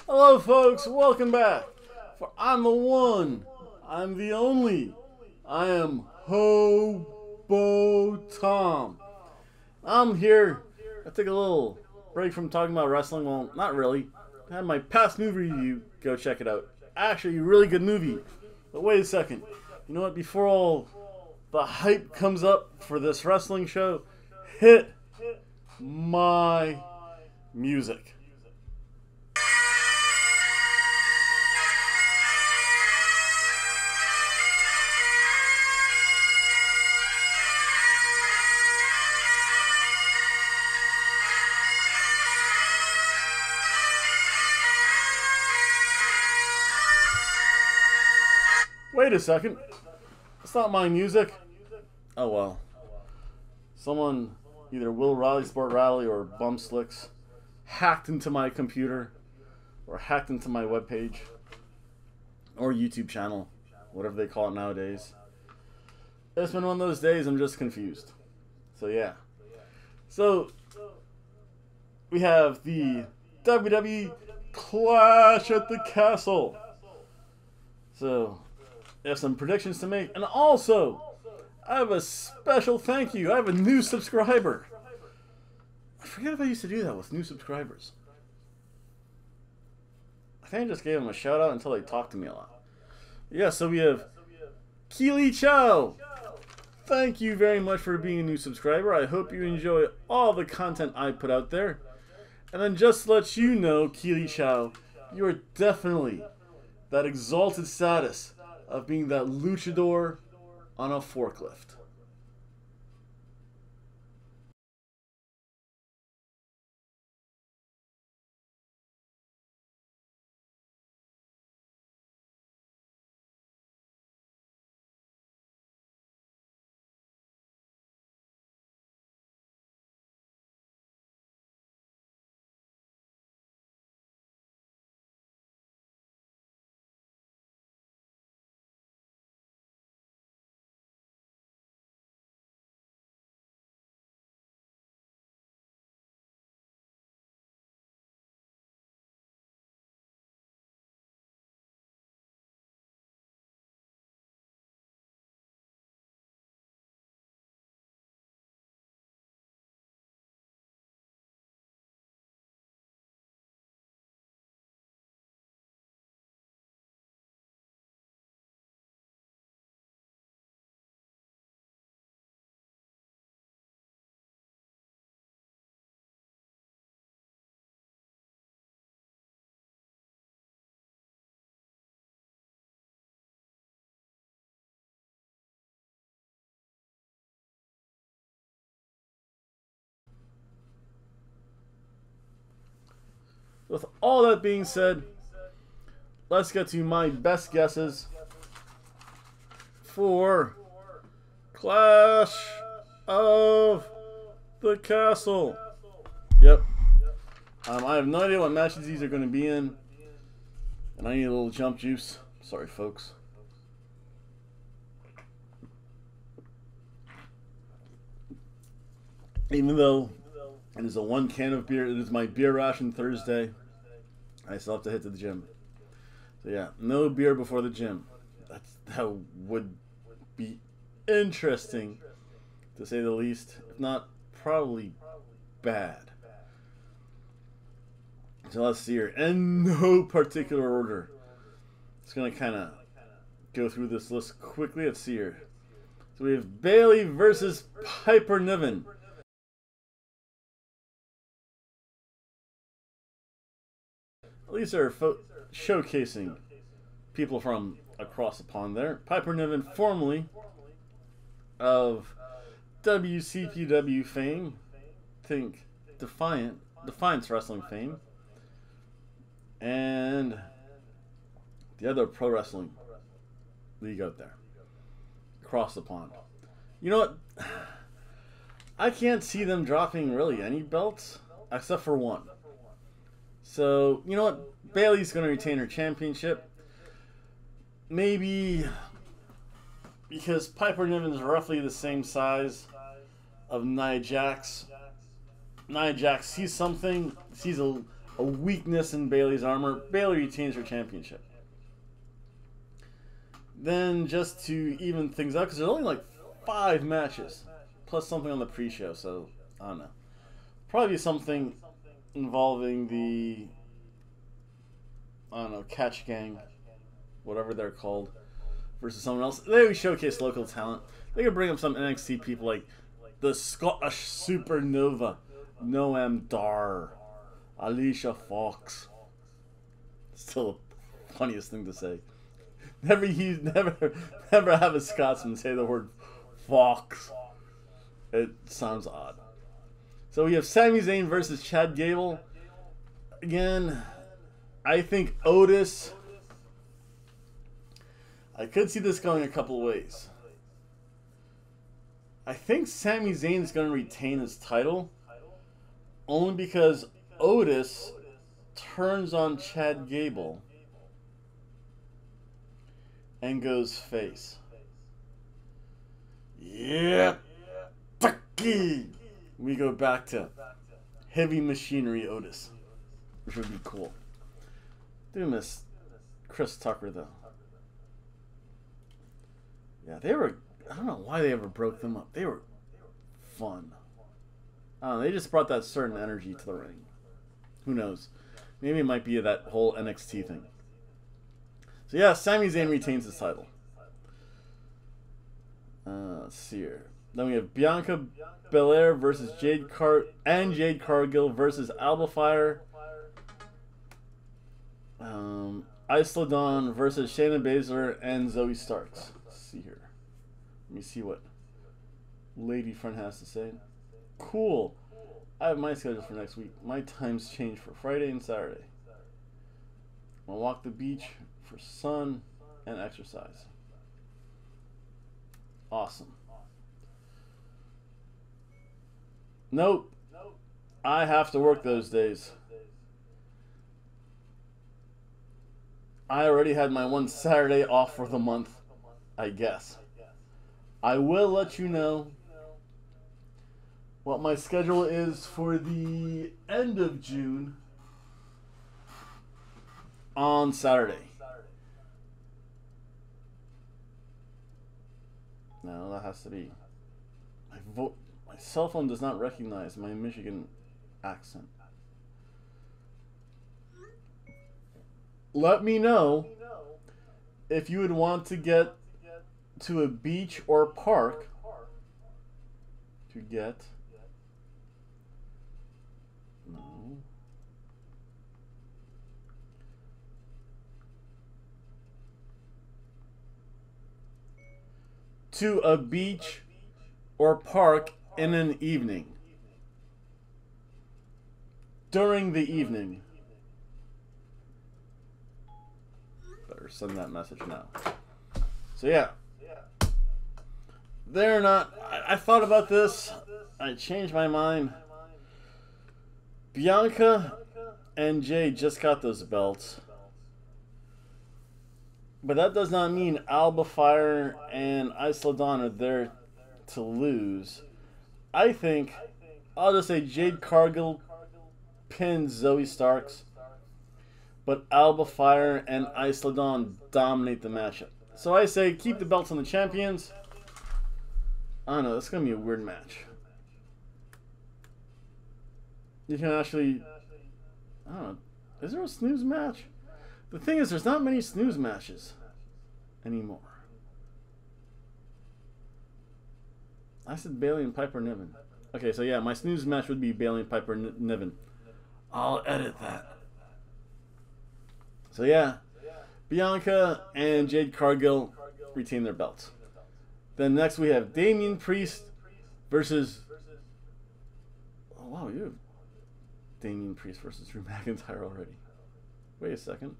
Hello, folks. Welcome back. For I'm the one. I'm the only. I am Hobo Tom. I'm here. I took a little break from talking about wrestling. Well, not really. I had my past movie review. Go check it out. Actually, a really good movie. But wait a second. You know what? Before all the hype comes up for this wrestling show, hit my music. Wait a second. It's not my music. Oh well. Someone, either Will Riley Sport Rally or Bum Slicks, hacked into my computer or hacked into my webpage or YouTube channel, whatever they call it nowadays. It's been one of those days I'm just confused. So yeah. So we have the WWE Clash at the Castle. So I have some predictions to make, and also I have a special thank you. I have a new subscriber. I forget if I used to do that with new subscribers. I think I just gave them a shout out until they talked to me a lot. Yeah, so we have Keely Chow. Thank you very much for being a new subscriber. I hope you enjoy all the content I put out there. And then just to let you know, Keely Chow, you are definitely that exalted status of being that luchador on a forklift. With all that being said, let's get to my best guesses for Clash of the Castle. Yep. I have no idea what matches these are going to be in, and I need a little jump juice. Sorry, folks. Even though it is a one can of beer, it is my beer ration Thursday, I still have to hit to the gym. So yeah, no beer before the gym. That would be interesting, to say the least. If not, probably bad. So let's see here. In no particular order. Just going to kind of go through this list quickly. Let's see here. So we have Bayley versus Piper Niven. At least they're showcasing people from across the pond there. Piper Niven, formerly of WCPW fame, think Defiance Wrestling fame, and the other pro wrestling league out there, across the pond. You know what? I can't see them dropping really any belts, except for one. So, you know what? Bayley's going to retain her championship. Maybe because Piper Niven is roughly the same size of Nia Jax. Nia Jax sees something, sees a a weakness in Bayley's armor. Bayley retains her championship. Then, just to even things out, because there's only like 5 matches, plus something on the pre-show, so I don't know. Probably something involving the, I don't know, Catch Gang, whatever they're called, versus someone else. They would showcase local talent. They could bring up some NXT people like the Scottish Supernova, Noam Dar, Alicia Fox. Still the funniest thing to say. Never have a Scotsman say the word Fox. It sounds odd. So we have Sami Zayn versus Chad Gable. Again, I think Otis. I could see this going a couple ways. I think Sami Zayn is going to retain his title only because Otis turns on Chad Gable and goes face. Yeah, Tucky. We go back to Heavy Machinery Otis, which would be cool. Do miss Chris Tucker though. Yeah, they were. I don't know why they ever broke them up. They were fun. I don't know, they just brought that certain energy to the ring. Who knows? Maybe it might be that whole NXT thing. So yeah, Sami Zayn retains his title. Let's see here. Then we have Bianca Belair versus Jade Cargill versus Alba Fire. Isla Dawn versus Shayna Baszler and Zoe Starks. Let's see here. Let me see what Lady Friend has to say. Cool. I have my schedule for next week. My times change for Friday and Saturday. I'll walk the beach for sun and exercise. Awesome. Nope. I have to work those days. I already had my one Saturday off for the month, I guess. I will let you know what my schedule is for the end of June on Saturday. No, that has to be. My cell phone does not recognize my Michigan accent. Let me know if you would want to get to a beach or park to get to a beach or park in an evening. During the evening. Better send that message now. So yeah. They're not... I thought about this. I changed my mind. Bianca and Jay just got those belts. But that does not mean Alba Fire and Isla Dawn are there to lose. I think I'll just say Jade Cargill pins Zoe Starks, but Alba Fire and Isla Dawn dominate the matchup. So I say keep the belts on the champions. I don't know, it's going to be a weird match. You can actually... I don't know. Is there a snooze match? The thing is, there's not many snooze matches anymore. I said Bayley and Piper Niven. Okay, so yeah, my snooze match would be Bayley and Piper Niven. I'll edit that. So yeah, Bianca and Jade Cargill retain their belts. Then next we have Damian Priest versus... Oh wow, you have Damian Priest versus Drew McIntyre already. Wait a second.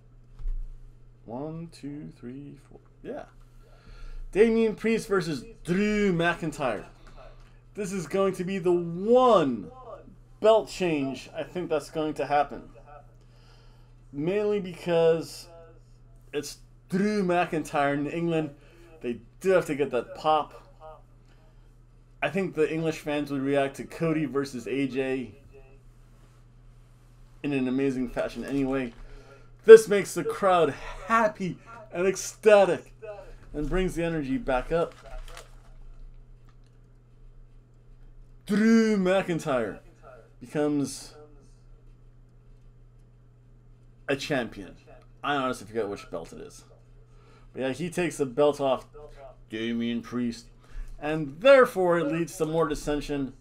1, 2, 3, 4. Yeah. Damian Priest versus Drew McIntyre. This is going to be the one belt change I think that's going to happen. Mainly because it's Drew McIntyre in England. They do have to get that pop. I think the English fans would react to Cody versus AJ. in an amazing fashion anyway. This makes the crowd happy and ecstatic and brings the energy back up. Drew McIntyre becomes a champion. I honestly forget which belt it is. But yeah, he takes the belt off Damian Priest. And therefore it leads to more dissension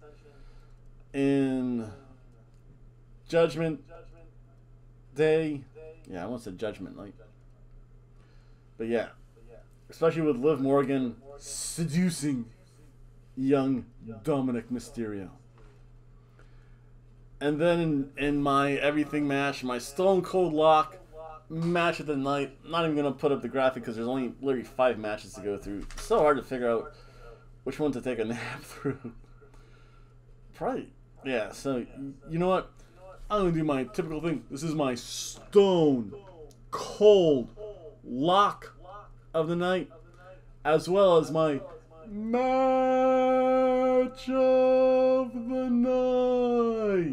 in Judgment Day. Yeah, I want to say Judgment Night. But yeah, especially with Liv Morgan seducing young Dominic Mysterio. And then in my everything match, my Stone Cold Lock match of the night, not even going to put up the graphic because there's only literally 5 matches to go through. It's so hard to figure out which one to take a nap through. Probably, yeah, so you know what? I'm going to do my typical thing. This is my Stone Cold Lock of the night, as well as my match of the night.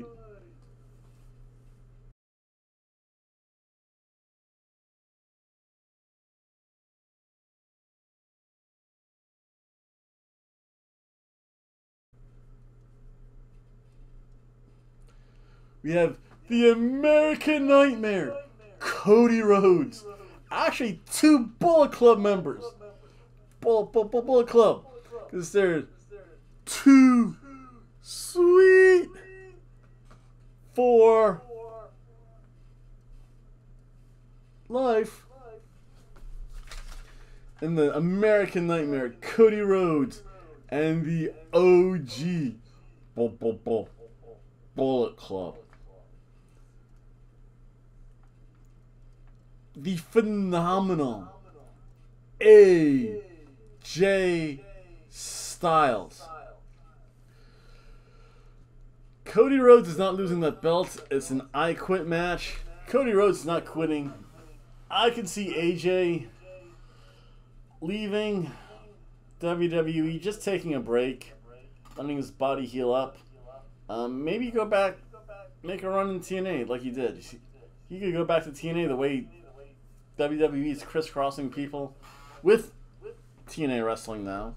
We have the American Nightmare, Cody Rhodes. Actually, 2 Bullet Club members. Bullet Club. Because they're too sweet for life. And the American Nightmare, Cody Rhodes, and the OG Bullet Club. The phenomenal AJ Styles. Cody Rhodes is not losing that belt. It's an I Quit match. Cody Rhodes is not quitting. I can see AJ leaving WWE, just taking a break, letting his body heal up. Maybe go back, make a run in TNA like he did. He could go back to TNA the way WWE is crisscrossing people with TNA wrestling now.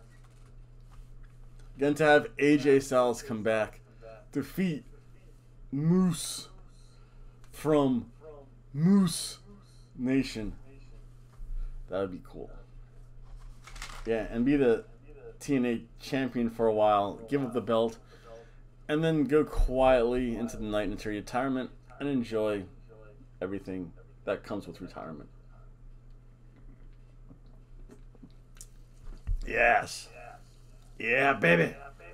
Again, to have AJ Styles come back, defeat Moose from Moose Nation. That would be cool. Yeah, and be the TNA champion for a while, give up the belt, and then go quietly into the night into retirement and enjoy everything that comes with retirement. Yes. Yeah, baby.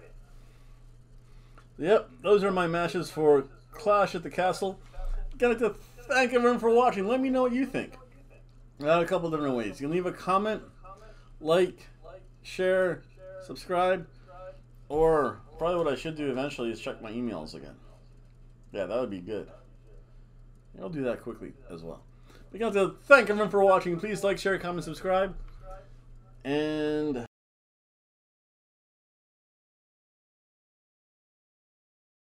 Yep, those are my matches for Clash at the Castle. Gotta to thank everyone for watching. Let me know what you think. I got a couple different ways. You can leave a comment, like, share, subscribe, or probably what I should do eventually is check my emails again. Yeah, that would be good. I'll do that quickly as well. But you got to thank everyone for watching. Please like, share, comment, subscribe. And